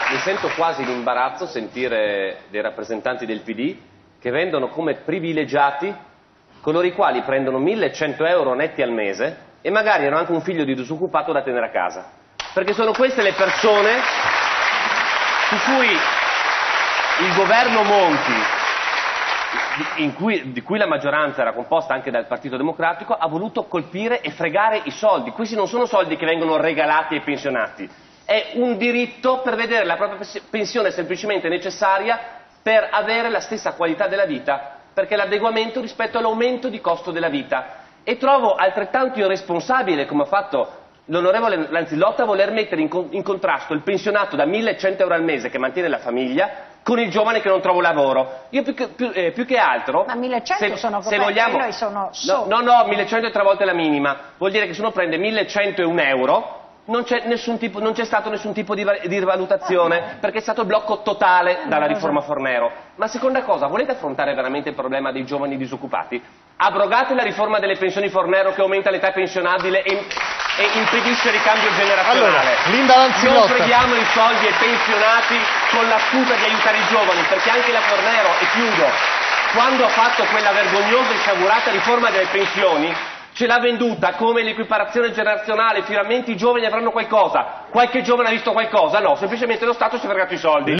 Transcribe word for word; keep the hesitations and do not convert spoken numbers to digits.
mi sento quasi in imbarazzo sentire dei rappresentanti del P D che vendono come privilegiati coloro i quali prendono millecento euro netti al mese e magari hanno anche un figlio di disoccupato da tenere a casa. Perché sono queste le persone su cui il governo Monti, in cui, di cui la maggioranza era composta anche dal Partito Democratico, ha voluto colpire e fregare i soldi. Questi non sono soldi che vengono regalati ai pensionati. È un diritto per vedere la propria pensione semplicemente necessaria per avere la stessa qualità della vita, perché l'adeguamento rispetto all'aumento di costo della vita. E trovo altrettanto irresponsabile, come ha fatto l'onorevole Lanzillotta, voler mettere in, con in contrasto il pensionato da millecento euro al mese che mantiene la famiglia con il giovane che non trova lavoro. Io più che, più, eh, più che altro... Ma millecento se, sono se vogliamo, noi sono no, no, no, millecento è tre volte la minima. Vuol dire che se uno prende millecento e un euro... non c'è stato nessun tipo di, di rivalutazione, perché è stato il blocco totale dalla riforma Fornero. Ma seconda cosa, volete affrontare veramente il problema dei giovani disoccupati? Abrogate la riforma delle pensioni Fornero che aumenta l'età pensionabile e, e impedisce il ricambio generazionale. Allora, Linda Lanzillotta. Non freghiamo i soldi ai pensionati con la scusa di aiutare i giovani, perché anche la Fornero, e chiudo, quando ha fatto quella vergognosa e sciagurata riforma delle pensioni, ce l'ha venduta come l'equiparazione generazionale, finalmente i giovani avranno qualcosa. Qualche giovane ha visto qualcosa? No, semplicemente lo Stato si è fregato i soldi.